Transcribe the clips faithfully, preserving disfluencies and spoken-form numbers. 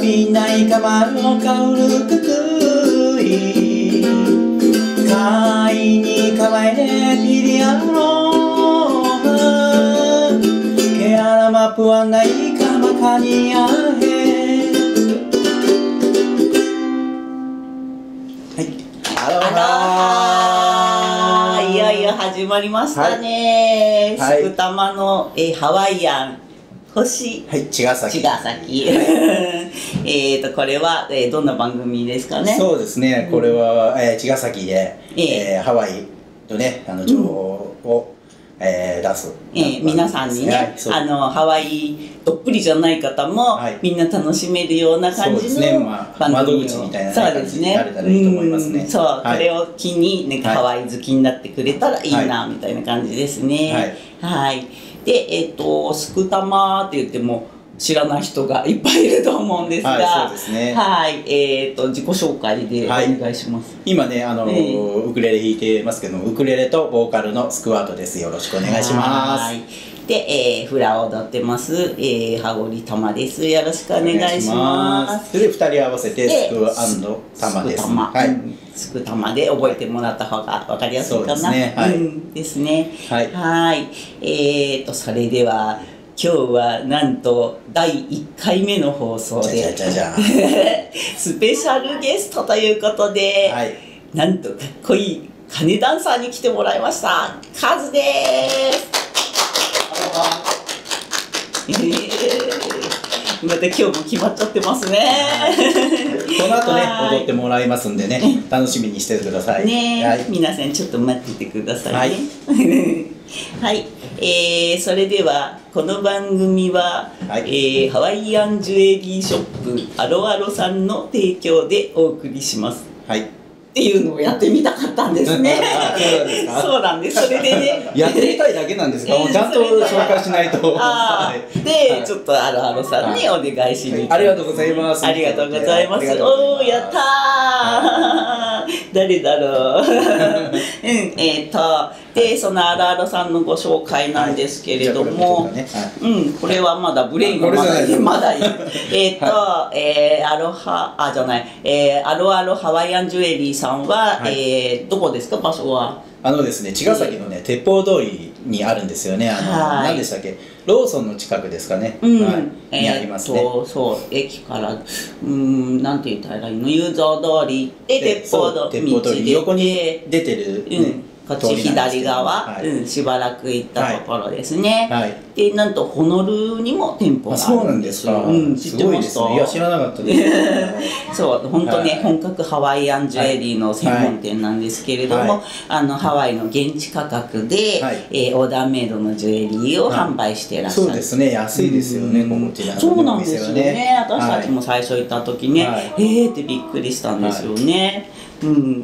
みないかまのかうるくくいかいにかわいねピリアロけあらまぷわないかまかにあへはい、アロハいよいよ始まりましたね。 はいすくたまのえハワイアン星、 はい、茅ヶ崎。 茅ヶ崎。えっとこれは、えー、どんな番組ですかね。 そうですね。これは、うん、えー、茅ヶ崎で、 えーえー、ハワイとねあの情報を、うん、えー、出す、 えー、皆さんにね、はい、あのハワイどっぷりじゃない方も、はい、みんな楽しめるような感じの番組を、 窓口みたいなそうですね。 なれたらいいと思いますね。 そう、 はい、 これを機になんかハワイ好きになってくれたらいいな、はい、みたいな感じですね。はい。はい、で、えっとすくたまって言っても知らない人がいっぱいいると思うんですが、はい、そうですね。はい、えっと自己紹介でお願いします。 はい、今ねあの、えー、ウクレレ弾いてますけども、ウクレレとボーカルのスクワートです。よろしくお願いします。はい。 で、えー、フラを踊ってます、えー、羽織たまです。よろしくお願いします。 それでふたり合わせてスクたまです。 はい。すくたまで覚えてもらった方がわかりやすいかな。そうですね。はい。うん、ですね。はい。はい。えっとそれでは今日はなんとだいいっかいめの放送で、じゃじゃじゃスペシャルゲストということで、はい、なんとかっこいい鐘ダンサーに来てもらいました。カズです。また今日も決まっちゃってますね。 この後ね踊ってもらいますんでね、楽しみにしててくださいね。はい、皆さんちょっと待っててくださいね。はい、はい、えー、それではこの番組は、はい、えー、ハワイアンジュエリーショップアロアロさんの提供でお送りします。はい。っていうのをやってみたかったんですね。そうなんです。それでね。 やってみたいだけなんですか。もうちゃんと紹介しないと。 で、ちょっとアロアロさんにお願いしに。 ありがとうございます。 ありがとうございます。おお、やったー。誰だろう。うん、えっと、で、そのアロアロさんのご紹介なんですけれども。うん、これはまだブレインがまだいる。まだいる。えっと、え、アロハ、あ、じゃない、え、アロアロハワイアンジュエリーさん。は、はい、えー、どこですか、場所は。 あのですね、茅ヶ崎のね、鉄砲通りにあるんですよね。あの、何でしたっけ、ローソンの近くですかね。うん、はい、にありますね。 そう、そう、駅から、うん、なんて言ったらいいの、雄三通りで、鉄砲通り、横に出てる、ね。うんこっち左側、はい、うん、しばらく行ったところですね。はい、で、なんとホノルルにも店舗があるんですよ。うん、知ってました。 いや、知らなかったです。 そう、本当ね、はい、本格ハワイアンジュエリーの専門店なんですけれども、はい、あのハワイの現地価格で、はい、えー、オーダーメイドのジュエリーを販売していらっしゃる。 そうですね、安いですよね、こちらの。そうなんですよね。私たちも最初行った時ね、はい、えーってびっくりしたんですよね。うん、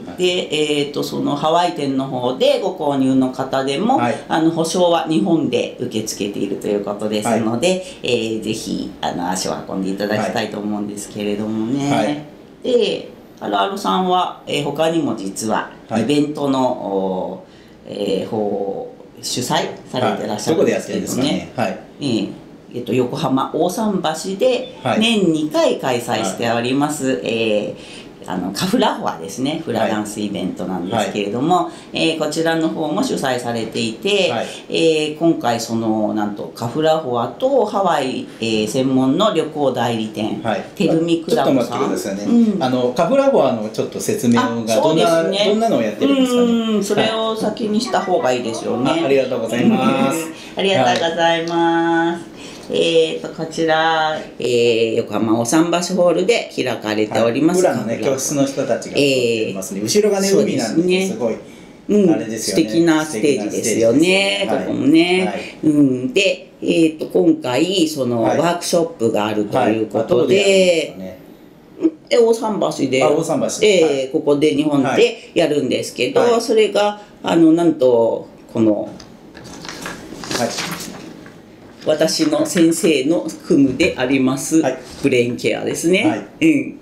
で、えー、とそのハワイ店の方でご購入の方でも、はい、あの保証は日本で受け付けているということですので、はい、えー、ぜひあの足を運んでいただきたいと思うんですけれどもね。はい、でアロアロさんは、えー、他にも実はイベントの、はい、えー、方主催されてらっしゃるんですけどね。えっと横浜大桟橋で年にかい開催しております、はい、えーあのカフラホアですね、フラダンスイベントなんですけれども、はい、えー、こちらの方も主催されていて、はい、えー、今回そのなんとカフラホアとハワイ、えー、専門の旅行代理店、はい、テルミクラブさん。 ちょっと待ってくださいね、うん、あのカフラホアのちょっと説明がどんな、ね、どんなのをやってるんですかね。 うん、それを先にした方がいいですよね。 あ、ありがとうございます。 ありがとうございます。はい、えーとこちら、えー、横浜大桟橋ホールで開かれております。 裏のね教室の人たちが踊ってますね。後ろがね海なんですごい。 うん、あれですよね。素敵なステージですよね。ここもね。うん、で、えっと今回そのワークショップがあるということで。大桟橋で、えー、ここで日本でやるんですけど、はい、それがあのなんとこの。はい私の先生の組むであります、はい、ブレインケアですね、はい、うん、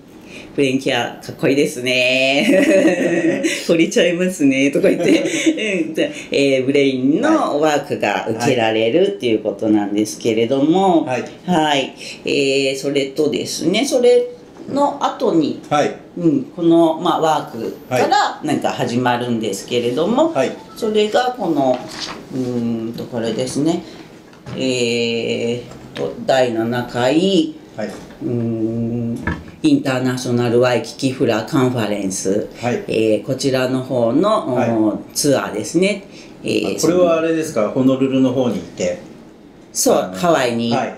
ブレインケアかっこいいですね惚れちゃいますねとか言って、うんえー、ブレインのワークが受けられるっていうことなんですけれども、はい、はい、えー、それとですね、それの後に、はい、うん、この、まあ、ワークからなんか始まるんですけれども、はい、それがこのうーんとこれですね、えーとだいななかい、はい、うーんインターナショナルワイキキフラカンファレンス、はい、えー、こちらの方の、はい、ツアーですね、えー、これはあれですか、ホノルルの方に行って、 そう、ハワイに行って、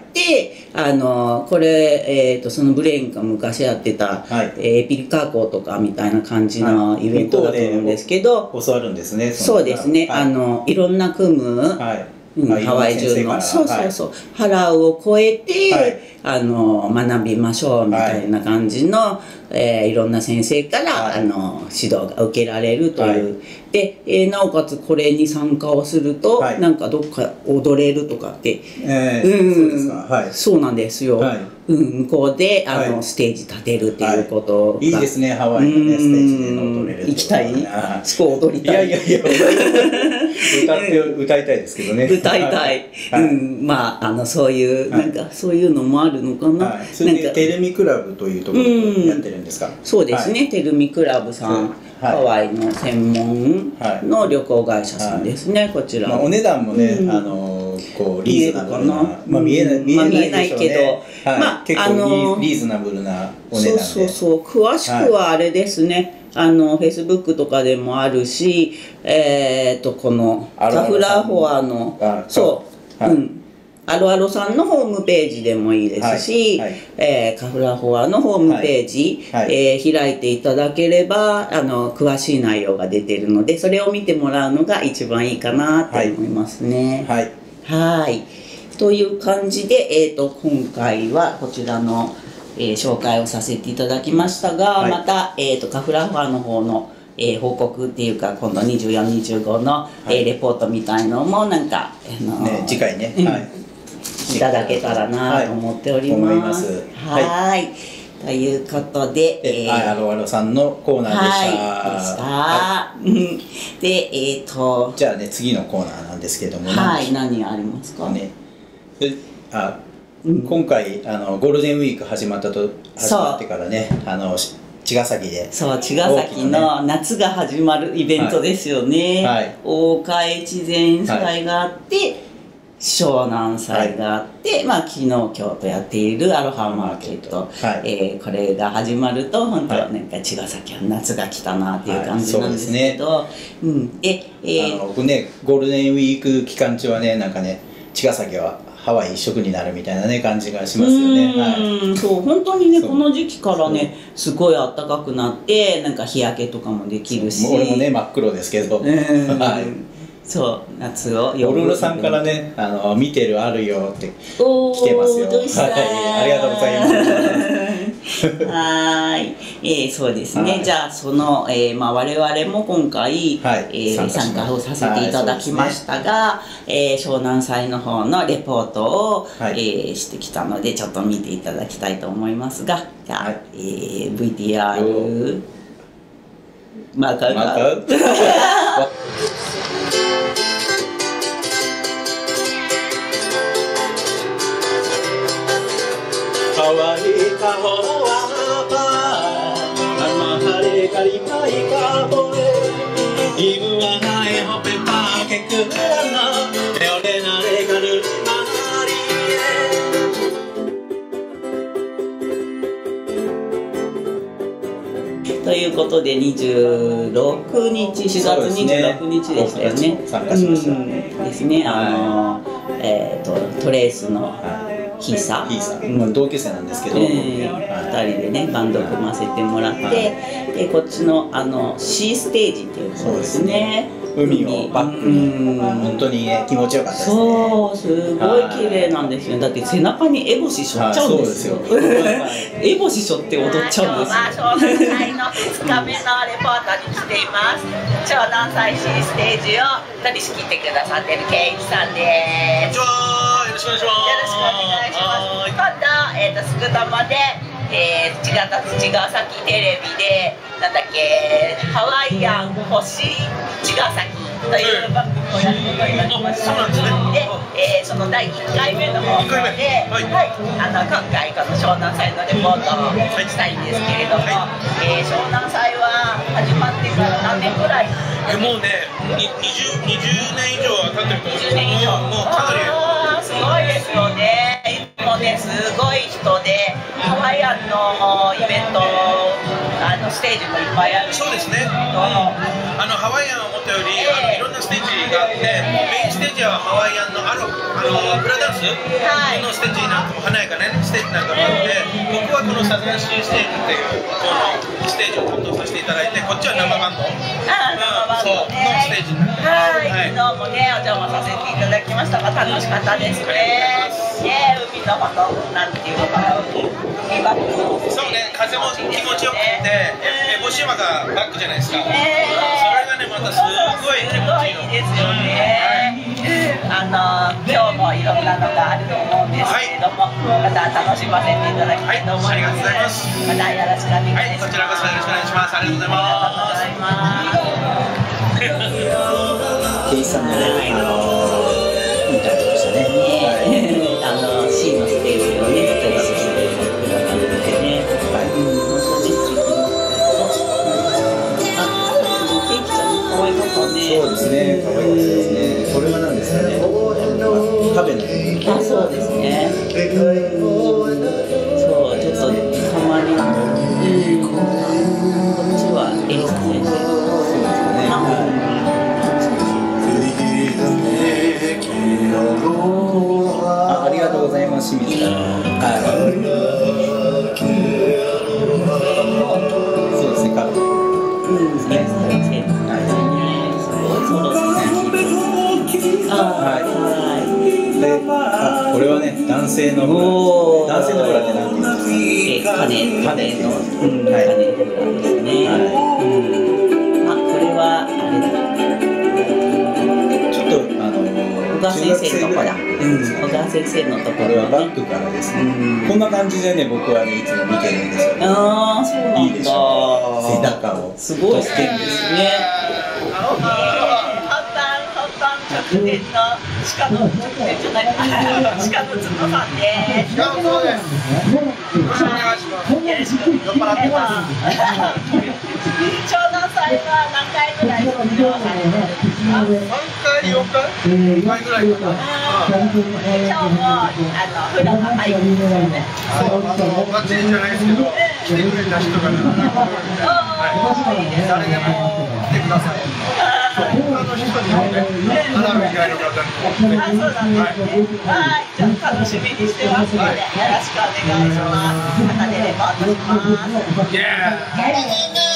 はい、あのこれ、えー、とそのブレインが昔やってた、はい、えー、ピリカ校とかみたいな感じのイベントだと思うんですけど、 はい、教わるんですね。 そうですね、はい、あのいろんな組む、はい、うん、ハワイ中のそうそうそう、はい、ハラウを超えて、はい、あの学びましょうみたいな感じの、はい、えー、いろんな先生から、はい、あの指導が受けられるという、はい、で、えー、なおかつこれに参加をすると、はい、なんかどっか踊れるとかって、えー、うん、そうですか、はい、そうなんですよ、はい、うん、向こうであの、はい、ステージ立てるっていうことが、 はい、いいですね、ハワイのね、ステージで踊れる、 行きたい、そこ踊りたい、 いやいやいや歌って歌いたいですけどね、 歌いたい、はい、うん、まああのそういう、はい、なんかそういうのもあるのかな、はい、 それでテルミクラブというところでやってるんですか。 そうですね、はい、テルミクラブさん、はい、ハワイの専門の旅行会社さんですね、はい、こちら、 まあ、お値段もね、うん、あのこうリーズナブルな、まあ見えない見えないけど、はい、まあ結構リーズナブルなお値段で、 そうそうそう、詳しくはあれですね、はい、あのフェイスブックとかでもあるし、えっ、ー、とこのカフラフォアのそう、はい、うん、アロアロさんのホームページでもいいですし、はいはい、えー、カフラフォアのホームページ、はいはい、えー、開いていただければあの詳しい内容が出てるので、それを見てもらうのが一番いいかなと思いますね。はい、はい、という感じで、えー、と今回はこちらの、えー、紹介をさせていただきましたが、はい、また、えー、とカフラフォアの方のえー、報告っていうか、今度にじゅうよん、にじゅうごの、はい、えー、レポートみたいのもなんか、あのーね、次回ね、はい、 いただけたらなと思っております。はい、はい、ということで、 えー、アロアロさんのコーナーでした。 はい、でした。はい、で、えっ、ー、とじゃあね、次のコーナーなんですけども、 はい、何ありますかね。 あ、うん、今回あのゴールデンウィーク始まったと始まってからね、あの茅ヶ崎で、 そう、茅ヶ崎の夏が始まるイベントですよね、はいはい、大岡越前祭があって、はい、湘南祭があって、はい、まあ、昨日今日とやっているアロハマーケット、はい、えー、これが始まると本当なんか茅ヶ崎は夏が来たなっていう感じなんですけど、はい、そうですね、うん、で、えー、 あの僕ね、ゴールデンウィーク期間中はね、なんかね、茅ヶ崎はハワイ一色になるみたいなね感じがしますよね。 うん、はい、そう、本当にね、この時期からねすごい暖かくなって、なんか日焼けとかもできるし、 俺もね真っ黒ですけど、はい、 そう、夏をオルールさんからね、あの見てるあるよって来てますよ。はい、ありがとうございます。 はい、えー、そうですね、はい、じゃあその、えーまあ、我々も今回、はい、えー、参加をさせていただきましたが、はい、ね、えー、湘南祭の方のレポートを、はい、えー、してきたのでちょっと見ていただきたいと思いますが、じゃあ、はい、えー、ブイティーアール マーカーがということでにじゅうろくにち、しがつにじゅうろくにちでしたよね。 参加しました。 うんですね。あの、えっとトレースのヒーサー、同級生なんですけど、 ふたりでねバンド組ませてもらって、でこっちのあの C ステージっていうことですね。 海をバックに本当に気持ちよかったですね。 そう、すごい綺麗なんですよ。だって背中に烏帽子しょっちゃうんですよ。烏帽子しょって踊っちゃうんですよ。 湘南祭のふつかめのレポートに来ています。湘南祭 C ステージを取り仕切ってくださってるケイチさんです。 よろしくお願いします。 よろしくお願いします。今度、えーと、すぐたまで、 えー、茅ヶ崎テレビでなんだっけハワイアン星茅ヶ崎という番組をやることになりました。で、えー、そのだいいっかいめの放送で、はい、はい、あの今回この湘南祭のレポートをしたいんですけれども、はい、えー、湘南祭は始まってから何年ぐらい？ えもうね、にじゅうねん以上は経ってると思うんですけど、もうかなり。 あーすごいですよね。もうね、すごい人でハワイアンのイベントあのステージもいっぱいある。 そうですね。あのハワイアンを思ったより、えー、あのいろんなステージがあって、メインステージはハワイアンのあのあのフラダンスのステージなんかも華やかな、ね、ステージなんかもあって、僕はこのサザンシーステージっていうこのステージを担当させていただいて、こっちは生バンド、 あー生バンドね、 のステージになってます。 はい、昨日もねお邪魔させていただきましたが楽しかったですね。ね、海のほとなんていうのかな、海バックのそうね、風も気持ちよくて、えー、星島がバックじゃないですか。 えー、 それがねまたすごい気持ちいいの。 すごいですよね。あの今日もいろんなのがあると思うんですけれども、はい、また楽しませていただきたいと思います。はい、ありがとうございます。またよろしくお願いします。はい、こちらこそよろしくお願いします。ありがとうございます。 ケイさんのね、あのインタビューでしたね。 あの C のステージをね、トラスしてくださってね。はい。本当に素敵な。あ、ケイキちゃん可愛かったね。 そうですね、可愛かったですね。これは何ですかね。壁の。 あ、そうですね。そう、ちょっとたまに、うん、こっちはエリサ先生。そうですかね。 あ、ありがとうございます。清水から。はい。そうですね。壁。 うん、エリサ先生。はい。すごいソロですね。あ、はい。 で、あ、これはね、男性のブラ。男性のブラって何て言うんですか。 カネ、カネの、うん、カはい。 ネのブラですね。 はい。 うん。あ、これはあれだ。 ちょっとあの小川先生のとこだ。うん。小川先生のところ、ね。 これはバックからですね。うん、こんな感じでね、僕はね、いつも見てるんですよ。 ああ、そうなんだ。 いいでしょ。背中を。 すごい素敵ですね。 直前の鹿の直前じゃない鹿の角さんです。鹿の角です。よろしくお願いします。よろしく酔っ払ってます。湘南祭は何回ぐらい卒業されてるんですか？三回四回？五回ぐらいかな。今日もあの普段は入るんですよね。あのバッチリじゃないですけど来てくれた人が並ぶように。はい。誰でも来てください。他の人にもね、花火以外の方にも。あ、そうなんですね。はい、じゃあ楽しみにしてますので、よろしくお願いします。またね、レポートします。イエーイ。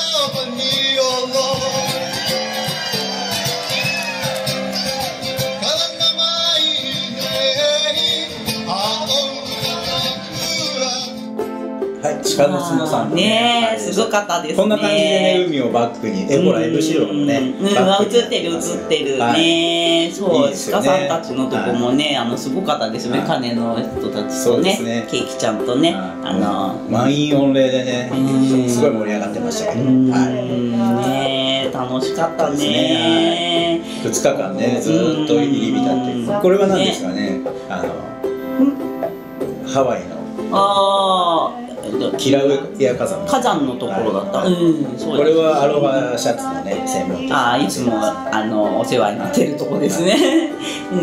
はい、鹿の角さんねえ、すごかったですね。 こんな感じでね、海をバックに、え、ほら、エルシーローのね、 うん、映ってる映ってるね。そう、鹿さんたちのとこもね、あのすごかったですね。金の人たちとね、ケーキちゃんとね、あの満員御礼でね、すごい盛り上がってましたけど、 ねえ、楽しかったね。 ふつかかんね、ずーっと入り浸って、これは何ですかね、あのハワイの。ああ。 キラウエア火山火山のところだった。うん、そう。 これはアロハシャツのね専門店。 ああ、いつもあのお世話になってるとこですね。うん、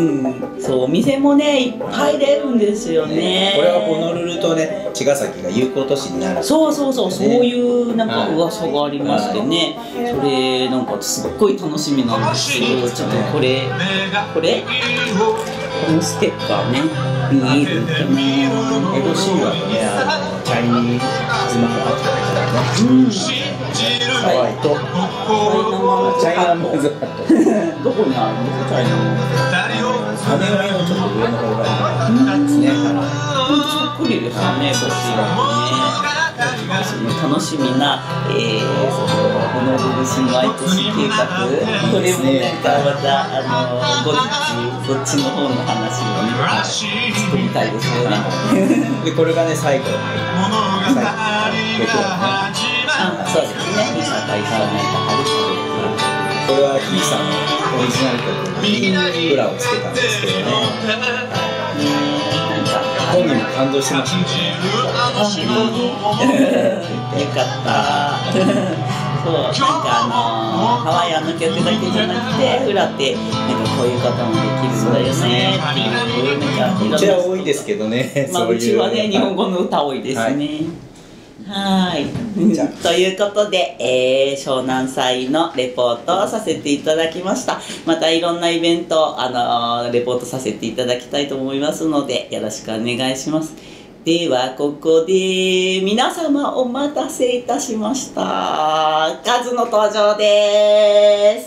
そうお店もねいっぱい出るんですよね。 これはホノルルとね茅ヶ崎が友好都市になる。 そうそうそう、そういうなんか噂がありましてね。それなんかすっごい楽しみなんですけど、ちょっとこれこれこのステッカーね見えるかな。 エルシーはねあのチャイニーズマハタとかね。ハワイとチャイナマズハット。 どこにあるんですかチャイナマズハット。 羽割のちょっと上の方がいいですね。 そっくりですよね、こちらもね。楽しみな、えー、ホノルル市毎年計画、これもなんかまたあの後日こっちの方の話をね作りたいですよね。 でこれがね最後あ、そうですね。ひいさんが一番泣いた春これはひいさんのオリジナル曲に裏をつけたんですけどね。本人も感動してましたね。 よかった。そう、なんかあのハワイアンの曲だけじゃなくて、裏ってなんかこういう方もできるんだよねっていう、なんかめっちゃ多いですけどね。 まあうちはね、日本語の歌多いですね。はい。ということで、えー、湘南祭のレポートをさせていただきました。またいろんなイベント、あのー、レポートさせていただきたいと思いますので、よろしくお願いします。では、ここで、皆様お待たせいたしました。カズの登場です。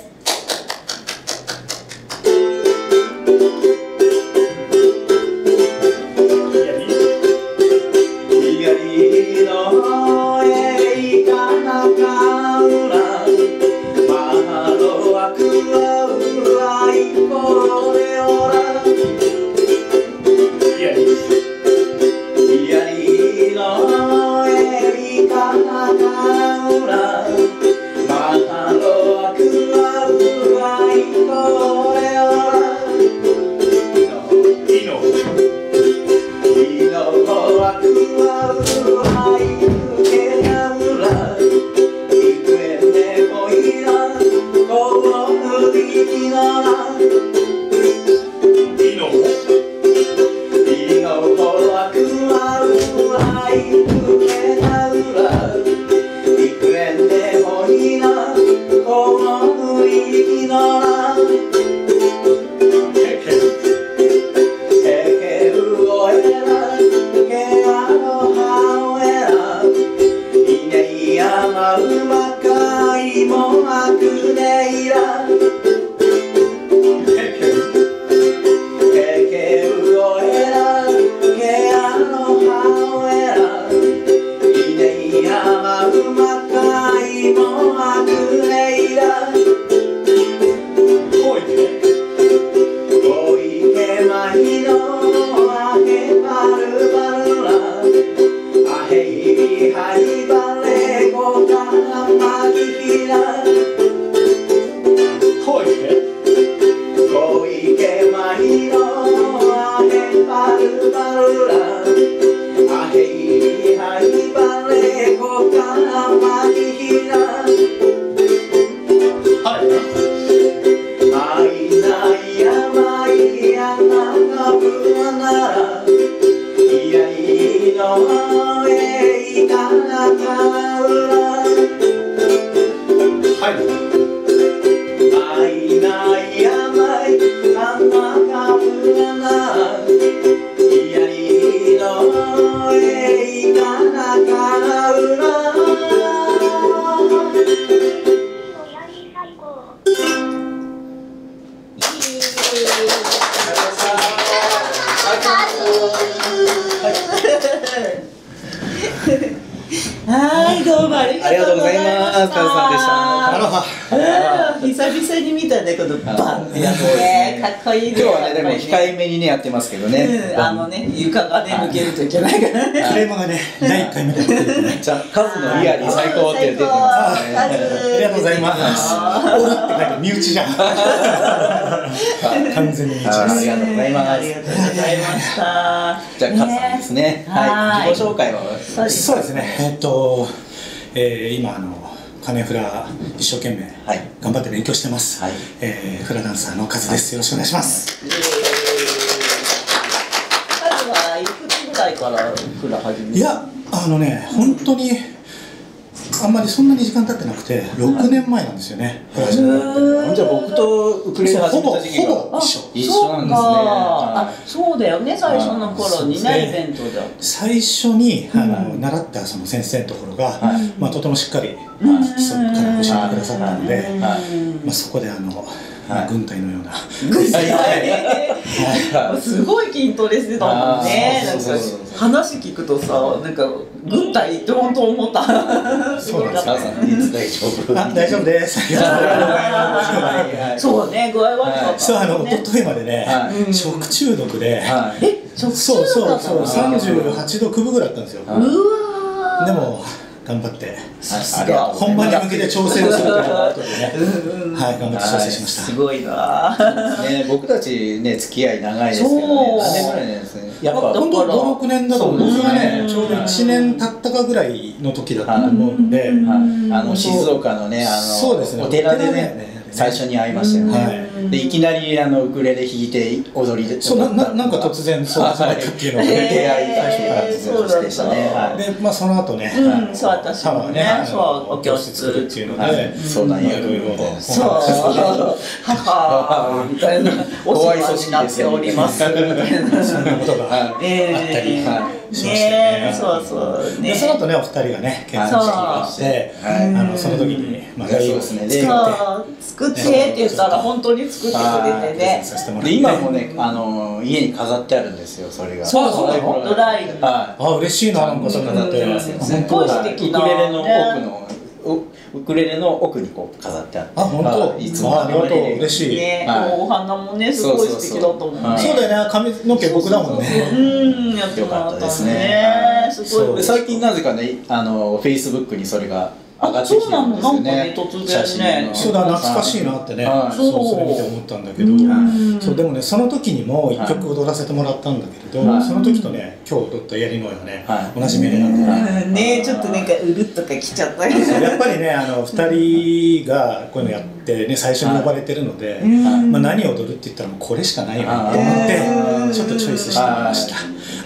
はい、どうもありがとうございました。 カズさんでした。 アロハ。久々に見たね、このバンってやつね、かっこいいね。 今日はね、でも控えめにね、やってますけどね。 あのね、床がね、抜けるといけないからね。 フレームがね、だいいっかいめで。 じゃあ、カズのリアリー最高って出てますね。 ありがとうございます。オルって書いて身内じゃん。完全に身内です。 ありがとうございます。 ありがとうございました。 じゃあ、カズさんですね。はい、自己紹介は。 そうですね。えっと、えー、今あの金フラ一生懸命頑張って勉強してます。はい、えー、フラダンサーのカズです。よろしくお願いします。 カズはいくつぐらいからフラ始めた？ いや、あのね、本当にあんまりそんなに時間経ってなくてろくねんまえなんですよね。フラ始めた。 じゃあ僕とウクレレ始めた時期がほぼ一緒。 一緒なんですね。 あ、そうだよね、最初の頃にね、イベントで。 最初にあの習ったその先生のところが、まあとてもしっかり基礎から教えてくださったので、まあそこであの軍隊のような。 軍隊。すごい筋トレしてたもんね。なんか話聞くとさ、なんか軍隊って本当思った。 そうなんですか。 大丈夫。 大丈夫です。 そうね、具合悪かった。 そう、あの一昨日までね、食中毒で。 え、食中毒だったの？ そうそうそう、さんじゅうはちどくぶぐらいあったんですよ。 うわでも頑張ってさ本番に向けて調整をするということでね、はい、頑張って調整しました。 すごいな。 ね、僕たちね付き合い長いですけどね。何年ぐらいなんですね。やっぱ本当ご、ろくねんだと僕がねちょうどいちねん経ったかぐらいの時だったと思うんで、 あの静岡のね、あのお寺でね最初に会いましたよね。でいきなりあのウクレレ弾いて踊りで、 そうななんか突然そう始まったっていうのが出会い最初から突然でしたね。 でまあその後ね、 そう私もね、そうお教室っていうので相談やるみたいな、 そう母みたいなお世話になっておりますみたいなそんなことがあったりしましたね。 そうそうね。 でその後ねお二人がね結婚して、あのその時にまあレイを作って作ってって言ったら本当に作ってくれてね。 で今もねあの家に飾ってあるんですよそれが。 そうそうドライブ。 あ嬉しいななんかそれ飾ってますよ。 すごい素敵な。 ウクレレの奥のウクレレの奥にこう飾ってある。 あ本当。 いつもありがとう嬉しい。 ねお花もねすごい素敵だと思う。 そうだよね髪の毛僕だもんね。 うんやってもらったですね。すごい。 最近なぜかねあのフェイスブックにそれが上がってきてるんですよね。 突然ね。 そうだ懐かしいなってね。そうそれ見て思ったんだけど、そうでもねその時にも一曲踊らせてもらったんだけれど、その時とね今日踊ったやりのよね同じメレなんだね。ねちょっとなんかうるっとかきちゃったけど。 やっぱりねあの二人がこういうのやってね最初に呼ばれてるので、まあ何を踊るって言ったらもうこれしかないよねと思ってちょっとチョイスしてみました。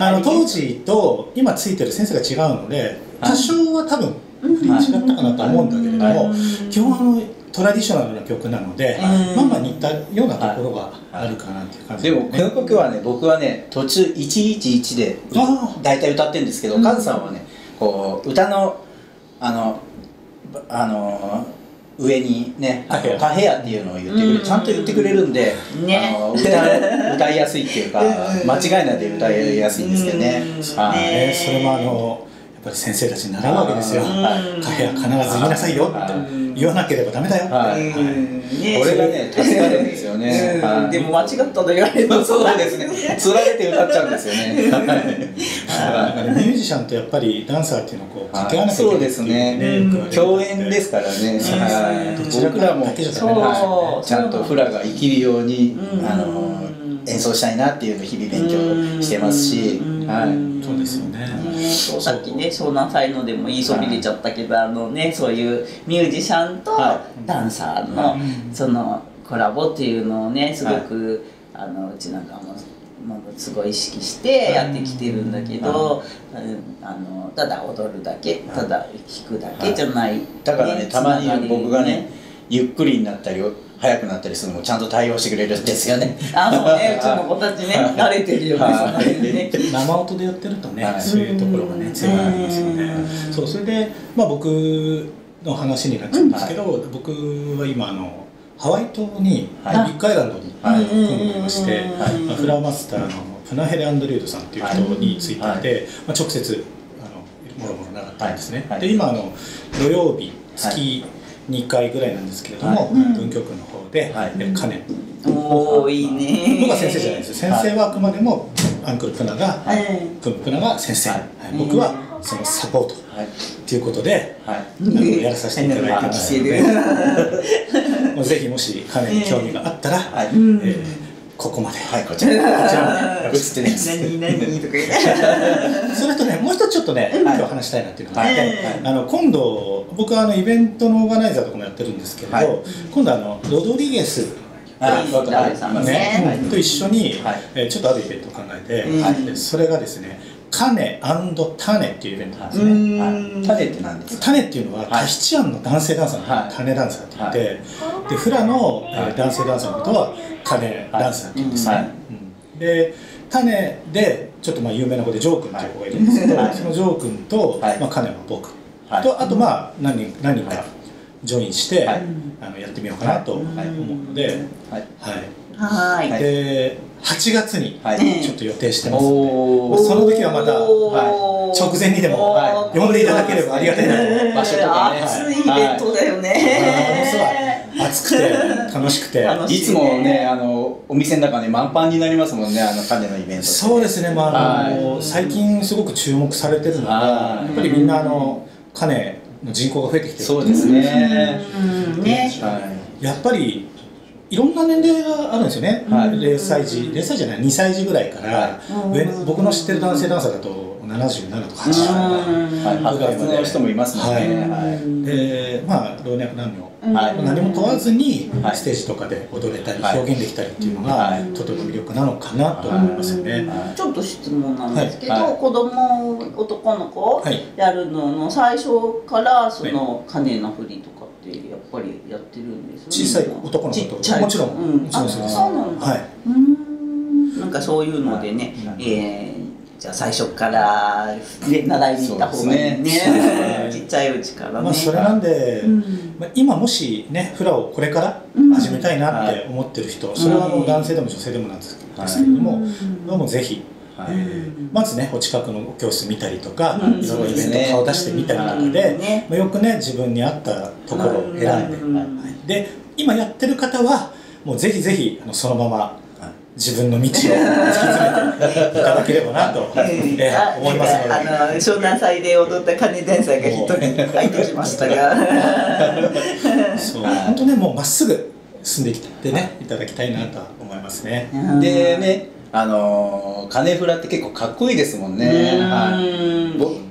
あの当時と今ついてる先生が違うので多少は多分違ったかなと思うんだけれども、基本あのトラディショナルな曲なので、まあまあ似たようなところがあるかなっていう感じでもこの曲はね僕はね途中いちいちいちで大体歌ってるんですけど、カズさんはねこう歌のあのあの上にねタヘアっていうのを言ってくれちゃんと言ってくれるんで歌いやすいっていうか間違いないで歌いやすいんですけどね。 それもあのやっぱり先生たちに習うわけですよ。カヘア必ず言いなさいよって言わなければダメだよって。 これがね助かるんですよね。 でも間違ったと言われるとそうですね。つられて歌っちゃうんですよね。 ミュージシャンとやっぱりダンサーっていうのをこう掛け合わなきゃいけない。 そうですね。共演ですからね。僕らもちゃんとフラが生きるようにあの演奏したいなっていうのを日々勉強してますし、 そうですよね。 さっきね湘南才能でも言いそびれちゃったけどあのねそういうミュージシャンとダンサーのそのコラボっていうのをねすごくあのうちなんかもすごい意識してやってきてるんだけど、あのただ踊るだけただ弾くだけじゃない。 だからねたまに僕がねゆっくりになったり速くなったりするのもちゃんと対応してくれるんですよね。 あ、そうね、うちの子たちね、慣れてるよね。 生音でやってるとね、そういうところがね、強いんですよね。そう、それで、まあ僕の話になっちゃうんですけど、僕は今あのハワイ島にビッグアイランドに組んでいまして、フラワーマスターのプナヘレ・アンドリュードさんっていう人についていて、まあ直接あのもろもろ習ったんですね。で、今あの土曜日月にかいぐらいなんですけれども、文京区の方でカネ。 おおいいね。 僕は先生じゃないです。先生はあくまでもアンクルプナがプンプナが先生。僕はそのサポートということでやらさせていただいてますので、ぜひもしカネに興味があったらここまで。 はいこちらこちらまで映ってね。 何何とか言って。 それとねもう一つちょっとね今日話したいなっていうのがあって、あの今度僕はあのイベントのオーガナイザーとかもやってるんですけれど、今度あのロドリゲスと一緒にちょっとあるイベントを考えて、それがですねカネ&タネっていうイベントなんですね。 タネって何ですか？ タネっていうのはタヒチアンの男性ダンサーのタネダンサーって言って、でフラの男性ダンサーのことはカネダンサーって言うんですね。でタネでちょっとまあ有名な子でジョー君っていう子がいるんですけど、そのジョー君とまあカネは僕とあとまあ何人何人かジョインしてあのやってみようかなと思うので、はい。ではちがつにちょっと予定してますので、その時はまた直前にでも呼んでいただければありがたいなと。 場所とかね。熱いイベントだよね。 暑暑くて楽しくていつもねあのお店の中ね満帆になりますもんね、あの鐘のイベント。 そうですね、まああの最近すごく注目されてるのがやっぱりみんなあの鐘の人口が増えてきてる。 そうですね。 やっぱりいろんな年齢があるんですよね。零歳児、零歳じゃない、にさい児ぐらいから上、僕の知ってる男性ダンサーだとななじゅうななとかはちじゅうぐらいまでの人もいますもんね。 で、まあ老若男女何も問わずにステージとかで踊れたり表現できたりっていうのがとても魅力なのかなと思いますよね。 ちょっと質問なんですけど、子供男の子やるのの最初からその鐘の振りとかってやっぱりやってるんです小さい男の子ともちろん、 うん、あ、そうなんだ。はい。うん、なんかそういうのでね、えー、じゃあ最初からで習いに行った方がいいね。ちっちゃいうちからね。 まあそれなんで、まあ今もしねフラをこれから始めたいなって思ってる人、それはあの男性でも女性でもなんですけれども、もうぜひ。まずねお近くの教室見たりとか、いろいろイベント顔出してみたりとかで、よくね自分に合ったところを選んで、で今やってる方はもうぜひぜひそのまま自分の道を突き詰めていただければなと思いますので、 あの湘南祭で踊った鐘ダンサーが一人入ってきましたが、 そう本当ねもうまっすぐ進んできてねいただきたいなと思いますね。 でね。あの鐘フラって結構かっこいいですもんね。はい。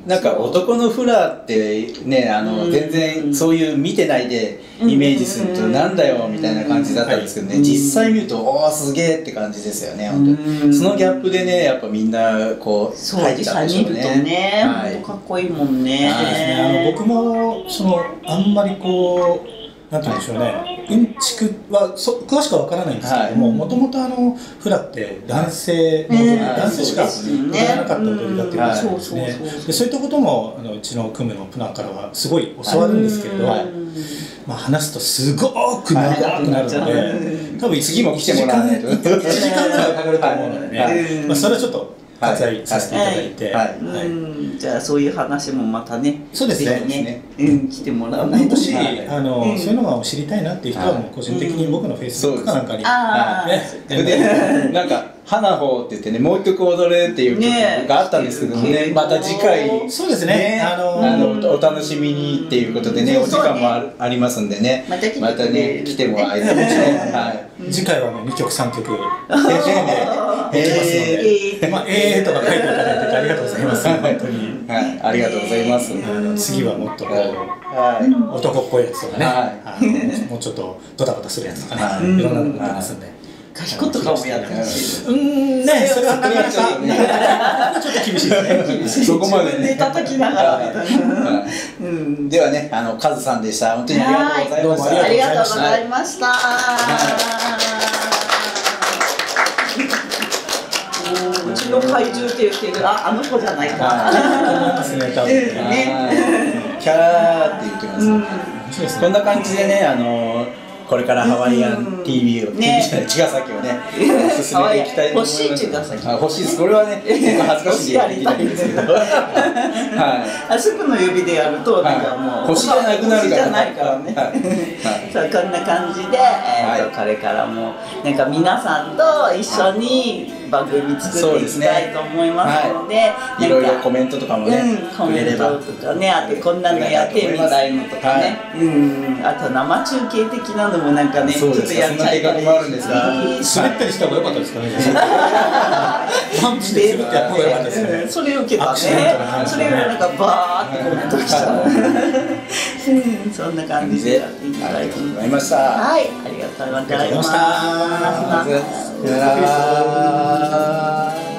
なんか男のフラってね、あの全然そういう見てないでイメージするとなんだよみたいな感じだったんですけどね、実際見るとおおすげえって感じですよね。本当にそのギャップでねやっぱみんなこう入っちゃうんでしょうね。本当かっこいいもんね。 あの僕もそのあんまりこう。なんて言うんでしょうね、うんちくはそ詳しくは分からないんですけども、もともとあのフラって男性の踊り、男性しか踊らなかった踊りだっていうことですね。でそういったこともあのうちの組むのプナからはすごい教わるんですけれど、まあ話すとすごく長くなるので、多分次も来てもらわないといちじかんぐらいかかると思うのでね、まあそれはちょっと。割愛させていただいて、 じゃあそういう話もまたね、 そうですね、 来てもらわないと。 もしあのそういうのが知りたいなっていう人はもう個人的に僕のフェイスブックかなんかに、 でなんか花穂って言ってねもう一曲踊れっていう曲があったんですけどね、また次回そうですねあのお楽しみにっていうことでねお時間もありますんでね、またね来てもらいたいですね。 次回はにきょくさんきょくできますので、まあええとか書いていただいてありがとうございます。本当にありがとうございます。 次はもっとこう男っぽいやつとかね、もうちょっとドタバタするやつとかね、いろんなの持ってますんで。 かしことかもやってほしい。 うんね、それはなかなかちょっと厳しいですね。 そこまでね叩きながらみたいな。 ではね、あのカズさんでした。本当にありがとうございました。 ありがとうございました。うちの怪獣って言ってる、あ、あの子じゃないか。 ね、キャーって言ってます。こんな感じでね、あの。これからハワイアン ティービー を、ね、茅ヶ崎をね、進めていきたいと思います。 欲しい茅ヶ崎。 あ、欲しいです。これはね、結構恥ずかしいんでやりたいんですけど。はい。 あそこの指でやると、なんかもう、 星じゃなくなるから。 星じゃないからね。そう、こんな感じで、えっと、これからも、なんか皆さんと一緒に番組作っていきたいと思いますので、 いろいろコメントとかもね、 コメントとかね、あとこんなのやってみたいのとかね、うん、あと生中継的なのもなんかね、ちょっとやっちゃいたい。 滑ったりした方が良かったですかね。パンチで滑ってやった方が良かったですね。 それを受けたね。それをなんかバーってコメントした。そんな感じでやっていきたいと思います。はい、ありがとうございました。